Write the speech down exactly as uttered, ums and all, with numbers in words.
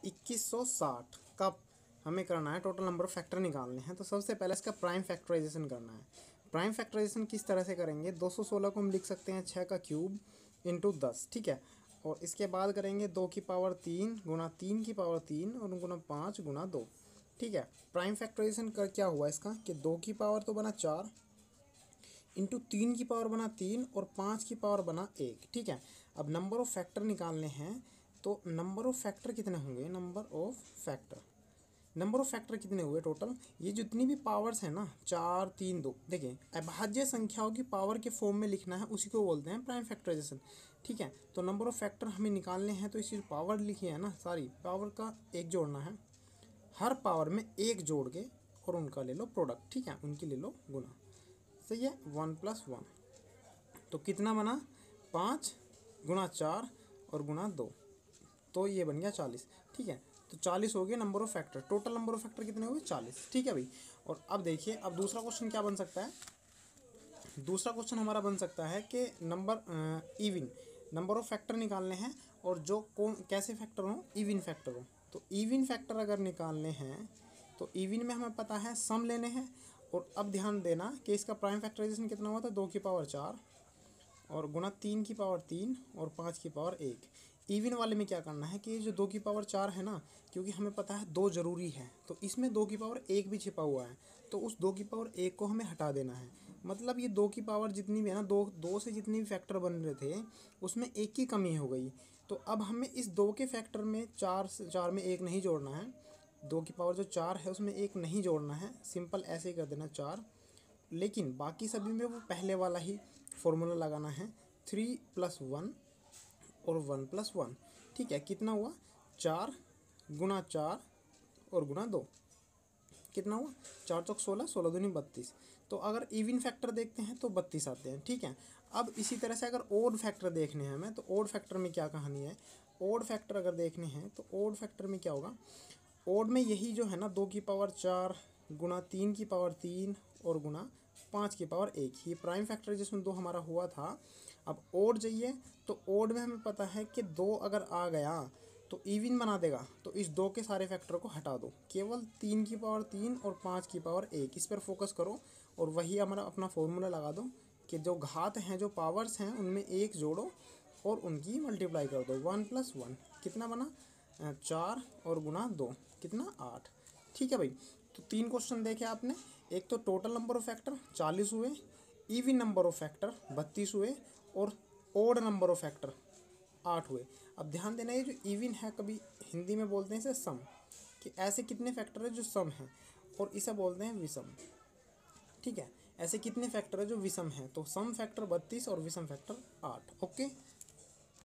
इक्कीस सौ साठ कब हमें करना है, टोटल नंबर ऑफ फैक्टर निकालने हैं। तो सबसे पहले इसका प्राइम फैक्टराइजेशन करना है। प्राइम फैक्टराइजेशन किस तरह से करेंगे, दो सौ सोलह को हम लिख सकते हैं छः का क्यूब इंटू दस, ठीक है। और इसके बाद करेंगे दो की पावर तीन गुना तीन की पावर तीन और गुना पाँच गुना दो, ठीक है। प्राइम फैक्टराइजेशन कर क्या हुआ इसका कि दो की पावर तो बना चार इंटू तीन की पावर बना तीन और पाँच की पावर बना एक, ठीक है। अब नंबर ऑफ फैक्टर निकालने हैं, तो नंबर ऑफ फैक्टर कितने होंगे, number of factor number of factor कितने हुए टोटल, ये जितनी भी पावर्स हैं ना, चार तीन दो, देखिए अभाज्य संख्याओं की पावर के फॉर्म में लिखना है, उसी को बोलते हैं प्राइम फैक्टराइजेशन, ठीक है। तो नंबर ऑफ फैक्टर हमें निकालने हैं, तो इसी पावर लिखी है ना, सारी पावर का एक जोड़ना है, हर पावर में एक जोड़ के और उनका ले लो प्रोडक्ट, ठीक है, उनकी ले लो गुना, सही है। वन प्लस वन तो कितना बना, पाँच गुना चार और गुना दो, तो ये बन गया चालीस, ठीक है। तो चालीस हो गए number of factor, total number of factor कितने हुए, चालीस, ठीक है भाई। और अब देखिए, अब दूसरा क्वेश्चन क्या बन सकता है, दूसरा क्वेश्चन हमारा बन सकता है कि number even number of factor निकालने हैं, और जो कौन कैसे फैक्टर हो, इवन फैक्टर हो। तो इवन फैक्टर अगर निकालने हैं तो इवन में हमें पता है सम लेने हैं। और अब ध्यान देना कि इसका प्राइम फैक्टराइजेशन कितना हुआ था, दो की पावर चार और गुना तीन की पावर तीन और पाँच की पावर एक। इवन वाले में क्या करना है कि जो दो की पावर चार है ना, क्योंकि हमें पता है दो ज़रूरी है, तो इसमें दो की पावर एक भी छिपा हुआ है, तो उस दो की पावर एक को हमें हटा देना है। मतलब ये दो की पावर जितनी भी है ना, दो दो से जितनी भी फैक्टर बन रहे थे उसमें एक की कमी हो गई। तो अब हमें इस दो के फैक्टर में चार से चार में एक नहीं जोड़ना है, दो की पावर जो चार है उसमें एक नहीं जोड़ना है, सिंपल ऐसे ही कर देना चार। लेकिन बाकी सभी में वो पहले वाला ही फॉर्मूला लगाना है, थ्री प्लस वन और वन प्लस वन, ठीक है। कितना हुआ, चार गुना चार और गुना दो, कितना हुआ, चार चौक सोलह, सोलह दूनी बत्तीस। तो अगर इवन फैक्टर देखते हैं तो बत्तीस आते हैं, ठीक है। अब इसी तरह से अगर ओड फैक्टर देखने हैं हमें, तो ओड फैक्टर में क्या कहानी है, ओड फैक्टर अगर देखने हैं तो ओड फैक्टर में क्या होगा, ओड में यही जो है ना, दो की पावर चार गुना तीन की पावर तीन और गुना पाँच की पावर एक, ये प्राइम फैक्टर जिसमें दो हमारा हुआ था। अब ओड जाइए, तो ओड में हमें पता है कि दो अगर आ गया तो इवन बना देगा, तो इस दो के सारे फैक्टर को हटा दो, केवल तीन की पावर तीन और पाँच की पावर एक, इस पर फोकस करो। और वही हमारा अपना फॉर्मूला लगा दो कि जो घात हैं, जो पावर्स हैं, उनमें एक जोड़ो और उनकी मल्टीप्लाई कर दो, वन प्लस वन कितना बना, चार और गुना दो कितना, आठ, ठीक है भाई। तो तीन क्वेश्चन देखे आपने, एक तो टोटल नंबर ऑफ फैक्टर चालीस हुए, इवन नंबर ऑफ फैक्टर बत्तीस हुए और ओड नंबर ऑफ फैक्टर आठ हुए। अब ध्यान देना, ये जो इवन है, कभी हिंदी में बोलते हैं इसे सम, कि ऐसे कितने फैक्टर है जो सम है, और इसे बोलते हैं विषम, ठीक है। ऐसे कितने फैक्टर है जो विषम है, तो सम फैक्टर बत्तीस और विषम फैक्टर आठ, ओके।